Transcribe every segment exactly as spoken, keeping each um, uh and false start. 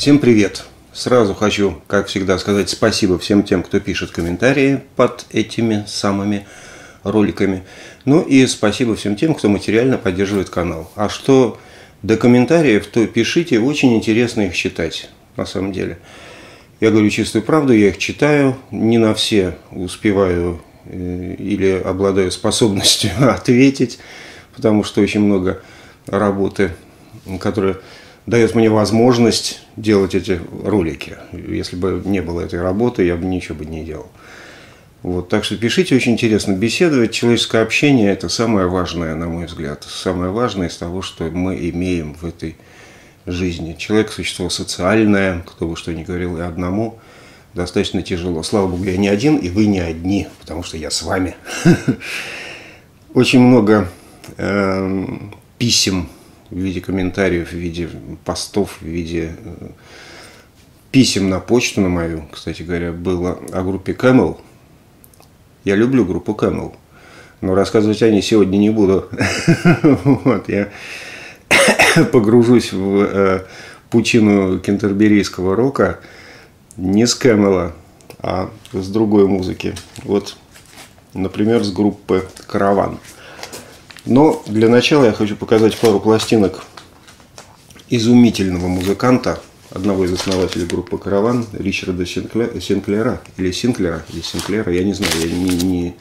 Всем привет! Сразу хочу, как всегда, сказать спасибо всем тем, кто пишет комментарии под этими самыми роликами. Ну и спасибо всем тем, кто материально поддерживает канал. А что до комментариев, то пишите, очень интересно их читать, на самом деле. Я говорю чистую правду, я их читаю, не на все успеваю или обладаю способностью ответить, потому что очень много работы, которая дает мне возможность делать эти ролики. Если бы не было этой работы, я бы ничего бы не делал. Вот, так что пишите, очень интересно беседовать. Человеческое общение – это самое важное, на мой взгляд. Самое важное из того, что мы имеем в этой жизни. Человек – существо социальное, кто бы что ни говорил, и одному достаточно тяжело. Слава Богу, я не один, и вы не одни, потому что я с вами. Очень много писем в виде комментариев, в виде постов, в виде писем на почту на мою, кстати говоря, было о группе Camel. Я люблю группу Camel, но рассказывать о ней сегодня не буду. Вот, я погружусь в пучину кентерберийского рока не с Camel, а с другой музыки. Вот, например, с группы Караван. Но для начала я хочу показать пару пластинок изумительного музыканта, одного из основателей группы «Караван», Ричарда Синклера, или Синклера, или Синклера, я не знаю, я не, не,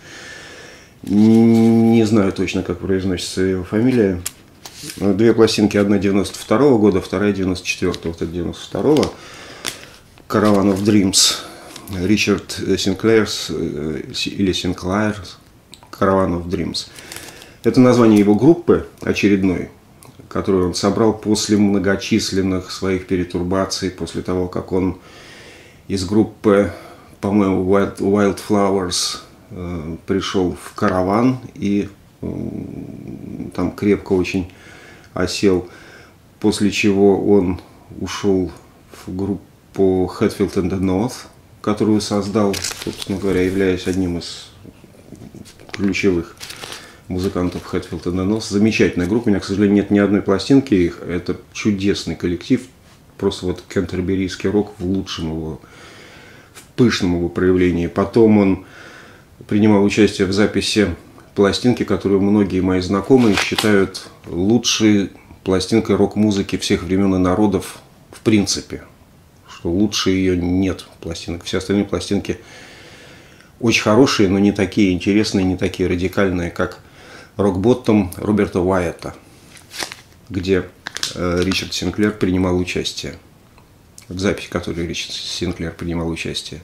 не знаю точно, как произносится его фамилия. Две пластинки, одна девяносто второго года, вторая девяносто четвёртого, вот это девяносто второго, «Caravan of Dreams», Ричард Синклерс, или Синклайрс, «Caravan of Dreams». Это название его группы очередной, которую он собрал после многочисленных своих перетурбаций, после того, как он из группы, по-моему, Wild, Wildflowers э, пришел в «Караван» и э, там крепко очень осел, после чего он ушел в группу Hatfield and the North, которую создал, собственно говоря, являясь одним из ключевых музыкантов Hatfield and the North. Замечательная группа. У меня, к сожалению, нет ни одной пластинки их. Это чудесный коллектив. Просто вот кентерберийский рок в лучшем его, в пышном его проявлении. Потом он принимал участие в записи пластинки, которую многие мои знакомые считают лучшей пластинкой рок-музыки всех времен и народов в принципе. Что лучше ее нет пластинок. Все остальные пластинки очень хорошие, но не такие интересные, не такие радикальные, как «Рок-боттом» Роберта Уайетта, где э, Ричард Синклер принимал участие. В записи, в которой Ричард Синклер принимал участие.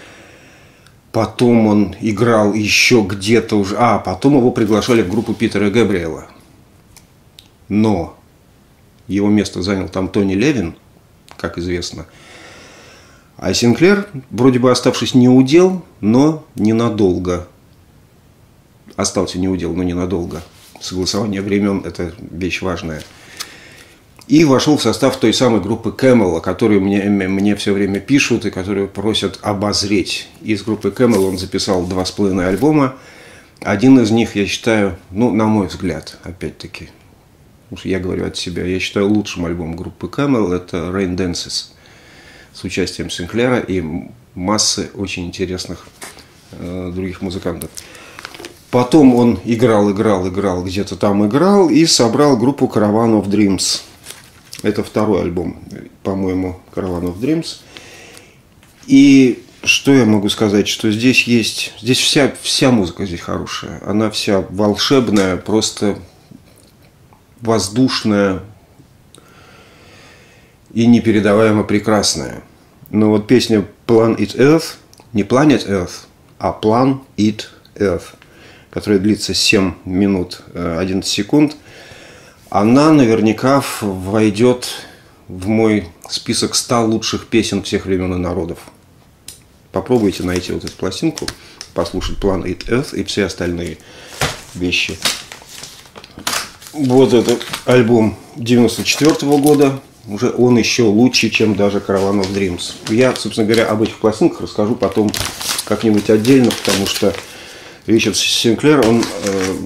Потом он играл еще где-то уже... А, потом его приглашали в группу Питера Гэбриэла. Но его место занял там Тони Левин, как известно. А Синклер, вроде бы оставшись неудел, но ненадолго. Остался неудел, но ненадолго. Согласование времен – это вещь важная. И вошел в состав той самой группы Camel, о которой мне, мне все время пишут и которую просят обозреть. Из группы Camel он записал два с половиной альбома. Один из них, я считаю, ну, на мой взгляд, опять-таки, потому что я говорю от себя, я считаю лучшим альбомом группы Camel – это Rain Dances с участием Синклера и массы очень интересных э, других музыкантов. Потом он играл, играл, играл, где-то там играл и собрал группу Caravan of Dreams. Это второй альбом, по-моему, Caravan of Dreams. И что я могу сказать, что здесь есть, здесь вся, вся музыка здесь хорошая. Она вся волшебная, просто воздушная и непередаваемо прекрасная. Но вот песня Planet Earth, не Planet Earth, а Planet Earth, которая длится семь минут одиннадцать секунд, она наверняка войдет в мой список ста лучших песен всех времен и народов. Попробуйте найти вот эту пластинку, послушать Planet Earth и все остальные вещи. Вот этот альбом девяносто четвёртого года. Уже он еще лучше, чем даже Caravan of Dreams. Я, собственно говоря, об этих пластинках расскажу потом как-нибудь отдельно, потому что Ричард Синклер, он, э,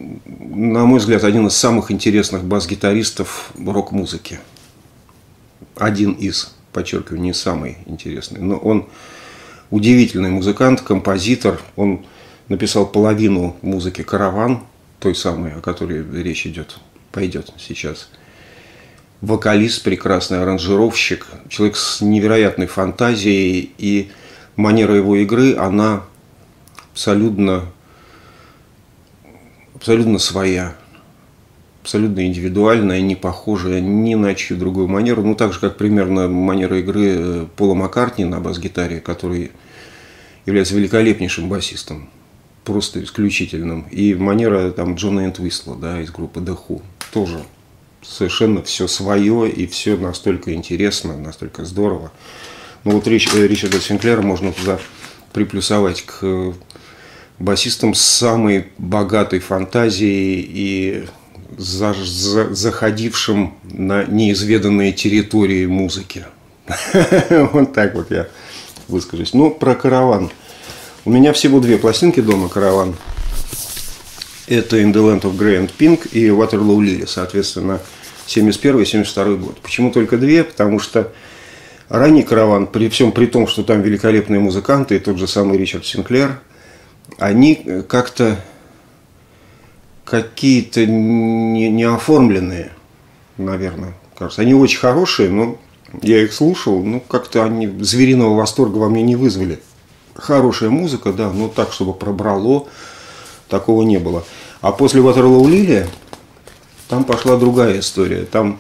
на мой взгляд, один из самых интересных бас-гитаристов рок-музыки. один из, подчеркиваю, не самый интересный, но он удивительный музыкант, композитор. Он написал половину музыки «Караван», той самой, о которой речь идет, пойдет сейчас. Вокалист, прекрасный аранжировщик, человек с невероятной фантазией, и манера его игры, она абсолютно, абсолютно своя, абсолютно индивидуальная, не похожая ни на чью другую манеру. Ну, так же, как примерно манера игры Пола Маккартни на бас-гитаре, который является великолепнейшим басистом, просто исключительным. И манера там Джона Энтвисла, да, из группы The Who, тоже совершенно все свое, и все настолько интересно, настолько здорово. Ну вот Рич, Ричарда Синклера можно туда приплюсовать к басистам с самой богатой фантазией и за, за, заходившим на неизведанные территории музыки. Вот так вот я выскажусь. Ну, про «Караван». У меня всего две пластинки дома «Караван». Это «In the Land of Grey and Pink» и «Waterloo Lily», соответственно, семьдесят первый и семьдесят второй год. Почему только две? Потому что ранний «Караван», при всем при том, что там великолепные музыканты и тот же самый Ричард Синклер, они как-то какие-то не, не оформленные, наверное, кажется. Они очень хорошие, но я их слушал, ну, как-то они звериного восторга во мне не вызвали. Хорошая музыка, да, но так, чтобы пробрало, такого не было. А после «Waterloo Lily» там пошла другая история. Там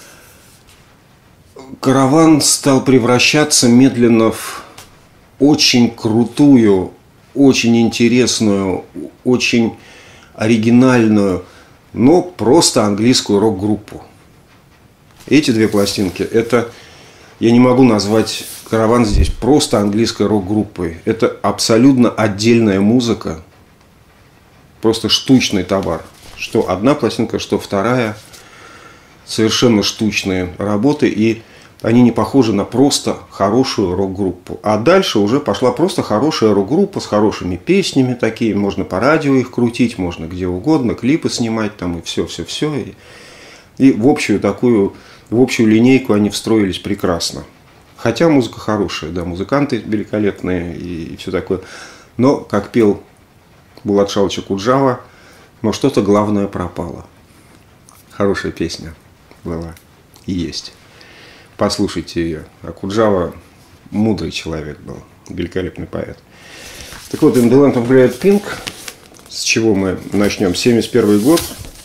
«Караван» стал превращаться медленно в очень крутую, очень интересную, очень оригинальную, но просто английскую рок-группу. Эти две пластинки, это, я не могу назвать «Караван» здесь просто английской рок-группой. Это абсолютно отдельная музыка, просто штучный товар. Что одна пластинка, что вторая, совершенно штучные работы, и они не похожи на просто хорошую рок-группу. А дальше уже пошла просто хорошая рок-группа с хорошими песнями такие. Можно по радио их крутить, можно где угодно, клипы снимать там и все-все-все. И, и в общую такую, в общую линейку они встроились прекрасно. Хотя музыка хорошая, да, музыканты великолепные и, и все такое. Но, как пел Булат Шалыч Акуджава, но что-то главное пропало. Хорошая песня была и есть. Послушайте ее. Акуджава мудрый человек был, великолепный поэт. Так вот, «In the Land of Grey and Pink», с чего мы начнем? семьдесят первый год.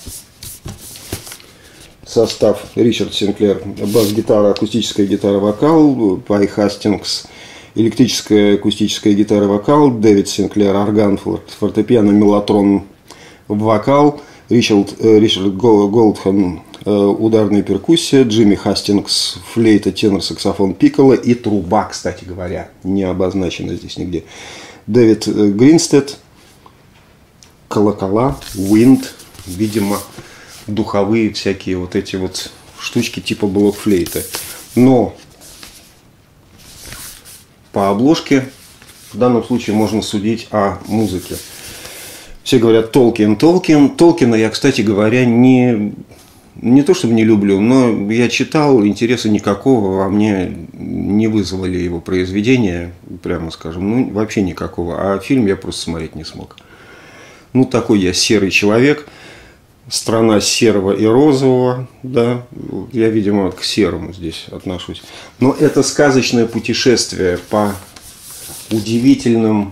Состав: Ричард Синклер, бас-гитара, акустическая гитара-вокал, Пай Хастингс, электрическая акустическая гитара-вокал, Дэвид Синклер, орган, фортепиано, меллотрон, вокал, Ричард, э, Ричард Голдхэм, э, ударная перкуссия, Джимми Хастингс, флейта, тенор, саксофон, пикколо и труба, кстати говоря, не обозначено здесь нигде. Дэвид э, Гринстед, колокола, винд, видимо, духовые всякие вот эти вот штучки типа блокфлейты. Но по обложке в данном случае можно судить о музыке. Все говорят Толкин, Толкин. Толкина я, кстати говоря, не, не то чтобы не люблю, но я читал, интереса никакого во мне не вызвали его произведения, прямо скажем, ну вообще никакого. А фильм я просто смотреть не смог. Ну такой я серый человек, страна серого и розового, да, я, видимо, к серому здесь отношусь. Но это сказочное путешествие по удивительным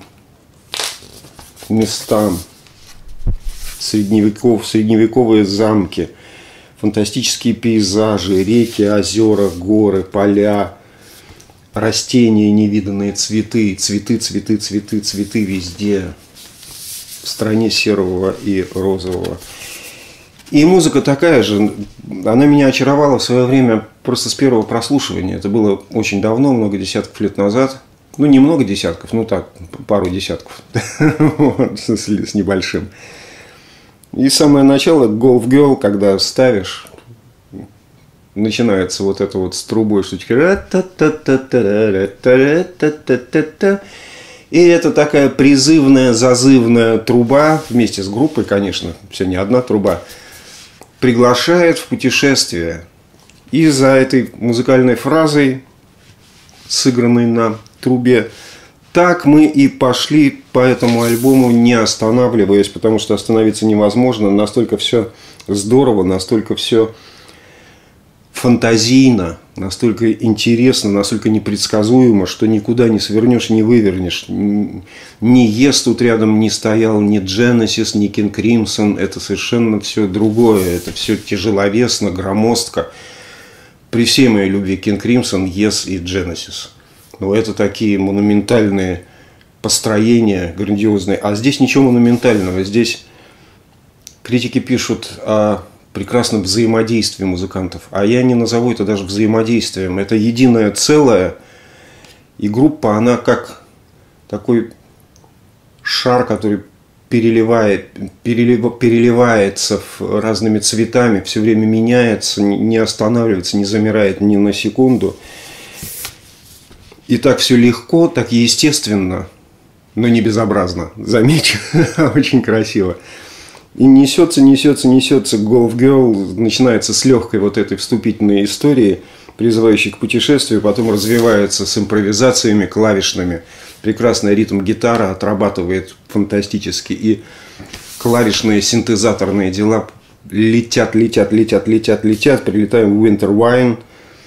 местам. Средневеков, средневековые замки, фантастические пейзажи, реки, озера, горы, поля, растения, невиданные цветы, цветы, цветы, цветы, цветы везде, в стране серого и розового. И музыка такая же, она меня очаровала в свое время просто с первого прослушивания. Это было очень давно, много десятков лет назад. Ну, не много десятков, ну так, пару десятков с небольшим. И самое начало, Golf Girl, когда ставишь, начинается вот это вот с трубой штучка. И это такая призывная, зазывная труба, вместе с группой, конечно, все не одна труба, приглашает в путешествие. И за этой музыкальной фразой, сыгранной на трубе, так мы и пошли по этому альбому, не останавливаясь, потому что остановиться невозможно. Настолько все здорово, настолько все фантазийно, настолько интересно, настолько непредсказуемо, что никуда не свернешь, не вывернешь. Ни Yes тут рядом не стоял, ни Genesis, ни King Crimson. Это совершенно все другое. Это все тяжеловесно, громоздко. При всей моей любви King Crimson, Yes и Genesis. Но это такие монументальные построения, грандиозные. А здесь ничего монументального. Здесь критики пишут о прекрасном взаимодействии музыкантов. А я не назову это даже взаимодействием. Это единое целое. И группа, она как такой шар, который переливает, перелив, переливается разными цветами, все время меняется, не останавливается, не замирает ни на секунду. И так все легко, так естественно, но не безобразно. Замечу, очень красиво. И несется, несется, несется Golf Girl, начинается с легкой вот этой вступительной истории, призывающей к путешествию, потом развивается с импровизациями клавишными. Прекрасный ритм гитара отрабатывает фантастически. И клавишные синтезаторные дела летят, летят, летят, летят, летят. Прилетаем в Winter Wine.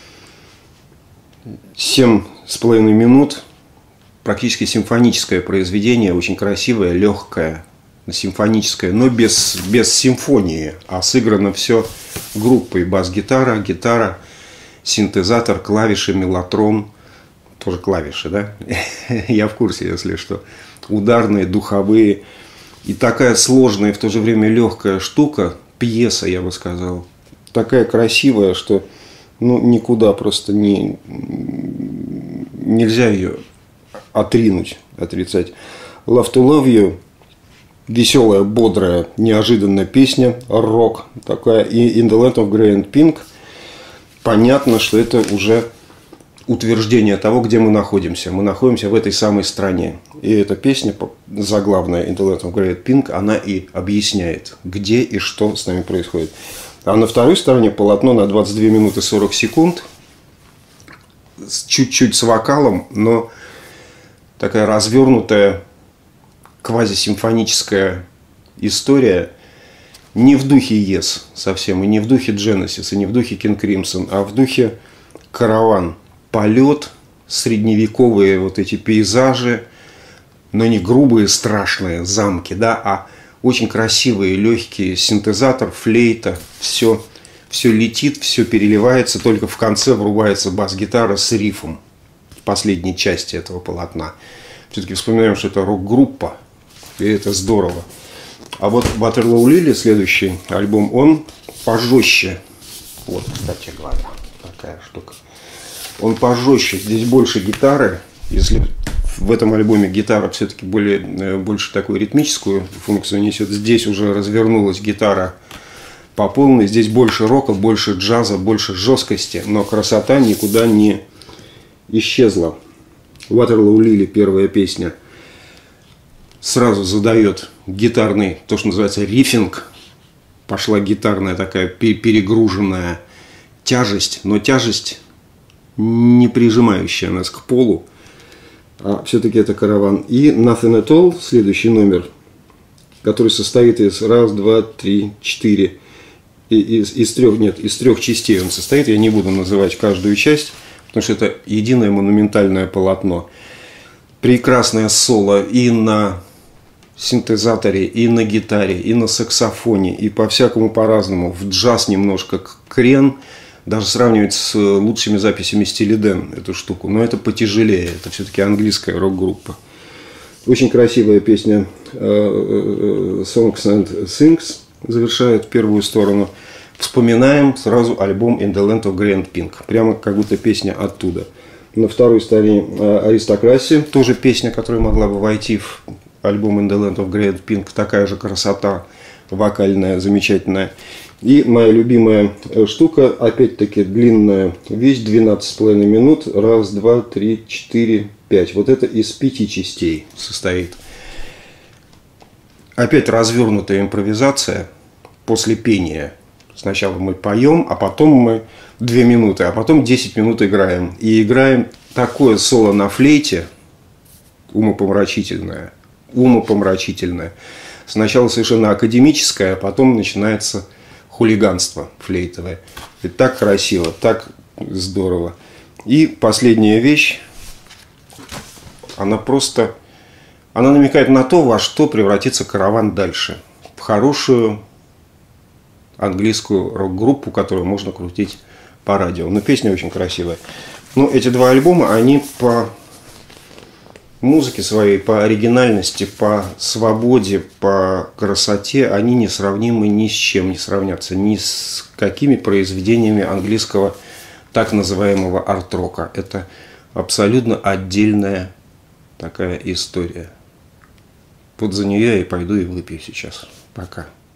Семь с половиной минут. Практически симфоническое произведение, очень красивое, легкое. Симфоническое, но без, без симфонии, а сыграно все группой: бас-гитара, гитара, синтезатор, клавиши, меллотрон, тоже клавиши, да? Я в курсе, если что. Ударные, духовые. И такая сложная и в то же время легкая штука, пьеса, я бы сказал. Такая красивая, что ну, никуда просто не, нельзя ее отринуть, отрицать. Love to Love You. Веселая, бодрая, неожиданная песня, рок такая. И In the Land of Grey and Pink. Понятно, что это уже утверждение того, где мы находимся. Мы находимся в этой самой стране. И эта песня, заглавная In the Land of Grey and Pink, она и объясняет, где и что с нами происходит. А на второй стороне полотно на двадцать две минуты сорок секунд. Чуть-чуть с вокалом, но такая развернутая квазисимфоническая история, не в духе Yes совсем, и не в духе Genesis, и не в духе King Crimson, а в духе караван, полет, средневековые вот эти пейзажи, но не грубые, страшные замки, да, а очень красивые, легкие, синтезатор, флейта, все, все летит, все переливается, только в конце врубается бас-гитара с рифом в последней части этого полотна. Все-таки вспоминаем, что это рок-группа. И это здорово. А вот Waterloo Lily, следующий альбом, он пожестче. Вот, кстати говоря, такая штука. Он пожестче. Здесь больше гитары. Если в этом альбоме гитара все-таки более, больше такую ритмическую функцию несет, здесь уже развернулась гитара по полной. Здесь больше рока, больше джаза, больше жесткости. Но красота никуда не исчезла. Waterloo Lily, первая песня, сразу задает гитарный, то, что называется рифинг. Пошла гитарная такая перегруженная тяжесть, но тяжесть не прижимающая нас к полу. А все-таки это караван. И Nothing at All, следующий номер, который состоит из раз, два, три, четыре. И, из, из трех, нет, из трех частей он состоит. Я не буду называть каждую часть, потому что это единое монументальное полотно. Прекрасное соло и на синтезаторе, и на гитаре, и на саксофоне, и по-всякому по-разному. В джаз немножко крен, даже сравнивать с лучшими записями Steely Dan эту штуку. Но это потяжелее, это все-таки английская рок-группа. Очень красивая песня Songs and Things завершает первую сторону. Вспоминаем сразу альбом In the Land of Grey and Pink. Прямо как будто песня оттуда. На второй стороне Аристократия. Тоже песня, которая могла бы войти в альбом In the Land of Grey and Pink. Такая же красота вокальная, замечательная. И моя любимая штука, опять-таки длинная вещь, двенадцать с половиной минут. Раз, два, три, четыре, пять. Вот это из пяти частей состоит. Опять развернутая импровизация после пения. Сначала мы поем, а потом мы две минуты, а потом десять минут играем. И играем такое соло на флейте, умопомрачительное, умопомрачительное. Сначала совершенно академическое, а потом начинается хулиганство флейтовое. И так красиво, так здорово. И последняя вещь, она просто, она намекает на то, во что превратится караван дальше. В хорошую английскую рок-группу, которую можно крутить по радио. Но песня очень красивая. Но эти два альбома, они по музыке своей, по оригинальности, по свободе, по красоте, они несравнимы ни с чем, не сравнятся ни с какими произведениями английского так называемого арт-рока. Это абсолютно отдельная такая история. Вот за нее я и пойду и выпью сейчас. Пока.